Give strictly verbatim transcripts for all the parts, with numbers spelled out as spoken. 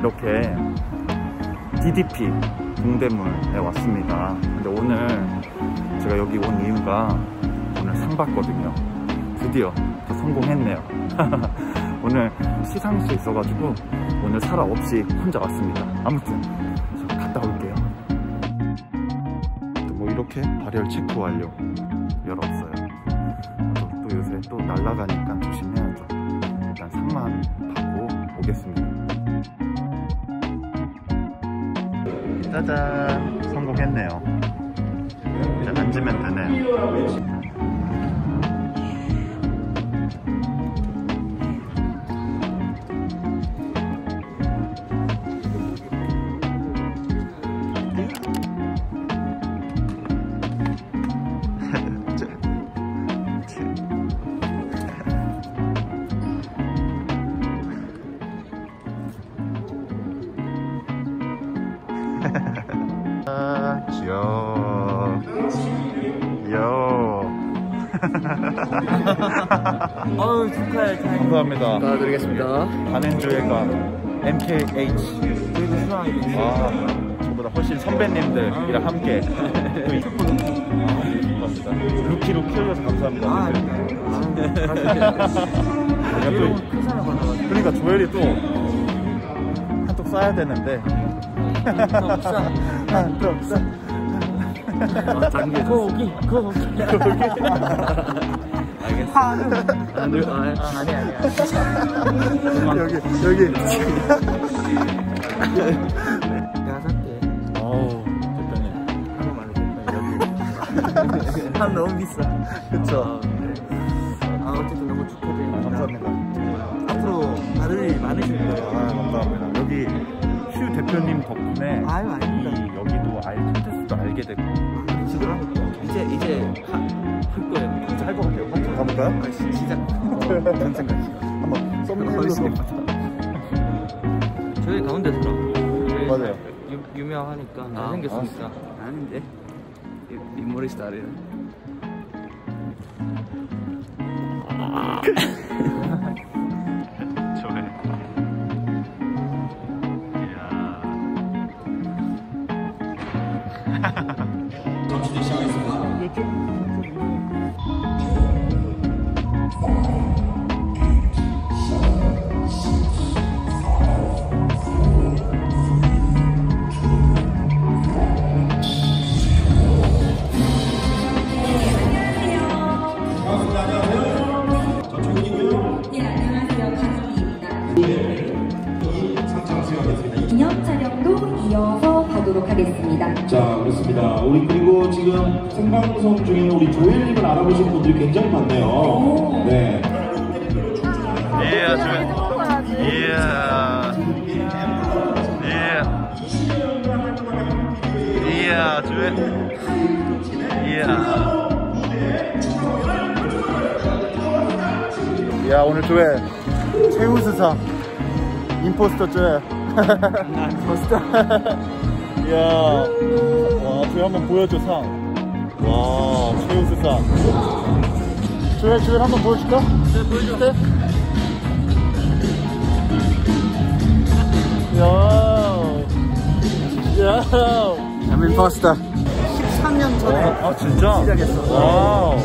이렇게 디디피 동대문에 왔습니다. 근데 오늘 제가 여기 온 이유가 오늘 상 봤거든요. 드디어 다 성공했네요. 오늘 시상식 있어가지고 오늘 사라 없이 혼자 왔습니다. 아무튼 저 갔다 올게요. 뭐 이렇게 발열 체크 완료. 열었어요. 또, 또 요새 또 날아가니까 조심해야죠. 일단 상만 받고 오겠습니다. 짜잔, 성공했네요. 이제 앉으면 되네요. 귀여워. 귀여워. 어우, 축하해. 감사합니다. 축하드리겠습니다. 반엔조회가 엠케이에이치. 그리고 수상이. 와, 저보다 훨씬 선배님들이랑 함께. 감사합니다. 루키로 키워줘서 감사합니다. 아, 아, 또, 큰 사람 받아가지고. 그러니까 조엘이 또 한턱 쏴야 되는데. 한턱 쏴. 한턱 쏴. 아, 장기 거기 거기 알겠어. 아, 아니 아니 아니 여기 여기 내가 살게. 어우 대표님 한번 말해. 여기 한 너무 비싸. 그쵸. 아 어쨌든 너무 축하드립니다. 감사합니다. 앞으로 아들이 많으실 거예요. 아 감사합니다. 여기 휴 대표님 덕분에 아유, 아닙니다. 이 여기도 아예 콘테스트도 알게 되고 지금 하고 이제 이제 하, 할 거예요. 진짜 할 것 같아요. 한번 가볼까요? 아, 시, 시작. 그런 생각이요. 한번 썸네일로. 저희 가운데 살아. 맞아요. 유, 유명하니까 아, 잘생겼으니까. 아닌데 인물이 스타일이야. 좋아해. 전투를 시작하겠습니다. 기념 촬영도 이어서 가도록 하겠습니다. 자, 그렇습니다. 우리 그리고 지금 생방송 중에는 우리 조엘님을 알아보시는 분들이 굉장히 많네요. 네. 예, 조엘. 예. 예. 예, 조엘. 예. 야, 오늘 조엘 최우수상 임포스터 조엘. 임포스터. 이야, 와, 조엘 한번 보여줘 상. 와, 최우수상. 조엘, 조엘 한번 보여줄까? 네, 보여줄게. 야, 야. I'm imposter. 십삼 년 전에 아, 진짜? 시작했어. 와우.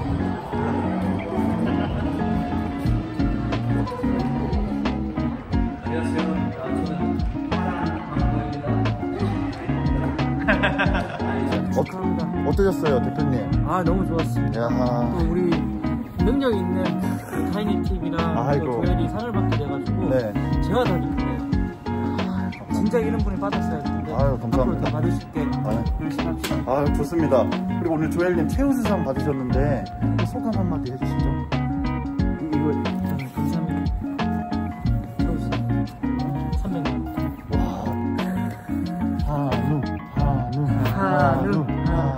축하합니다. 어떠셨어요, 대표님? 아 너무 좋았습니다. 야. 또 우리 능력 있는 그 타이니팁이랑 아이고. 조엘이 상을 받게 돼가지고 네. 제가 더 기쁘네요. 진짜 이런 분이 받았어야 했는데 아유, 감사합니다. 앞으로 더 받으실게. 아유. 열심히 합시다. 아, 좋습니다. 그리고 오늘 조엘님 최우수상 받으셨는데 소감 한마디 해주시죠. 이거 저는 감사합니다. 최우수 삼백만. 한우, 한우, 한우,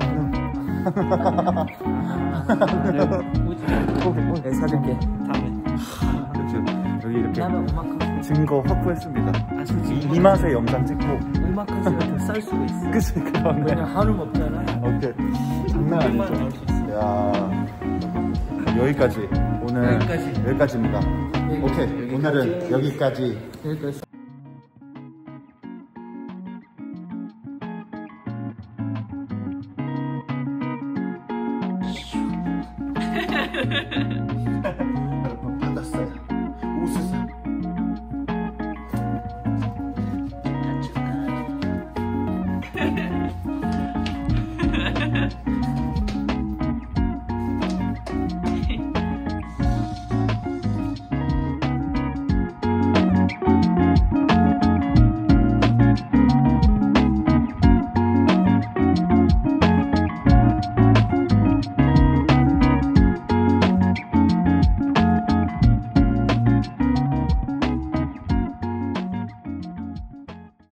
한우. 한우. 네, 사줄게. 다음에. 그렇죠. 여기 이렇게 나는 오마카세. 증거 확보했습니다. 아, 솔직히 이 맛에 영상 찍고. 오마카세가 더 쌀 수가 있어. 그치, 그러네. 그냥 한우 먹잖아. 오케이. 장난 백만 원 아니죠. 나올 수 있어. 야, 여기까지. 오늘 여기까지. 여기까지입니다. 여기까지. 오케이. 여기까지. 오늘은 여기까지. 여기까지.